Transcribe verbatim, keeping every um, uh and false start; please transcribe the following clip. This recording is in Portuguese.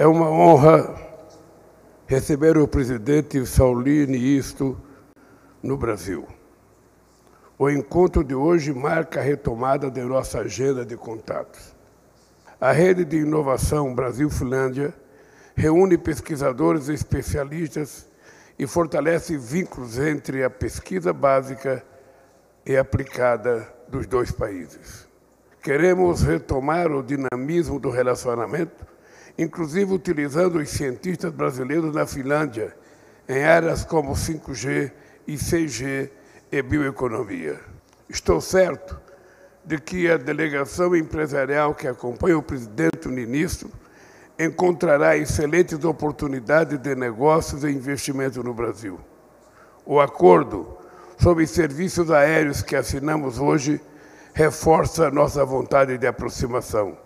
É uma honra receber o presidente Sauli Niisto no Brasil. O encontro de hoje marca a retomada de nossa agenda de contatos. A Rede de Inovação Brasil-Finlândia reúne pesquisadores e especialistas e fortalece vínculos entre a pesquisa básica e aplicada dos dois países. Queremos retomar o dinamismo do relacionamento, inclusive utilizando os cientistas brasileiros na Finlândia, em áreas como cinco G e seis G e bioeconomia. Estou certo de que a delegação empresarial que acompanha o presidente Niisto encontrará excelentes oportunidades de negócios e investimento no Brasil. O acordo sobre serviços aéreos que assinamos hoje reforça nossa vontade de aproximação.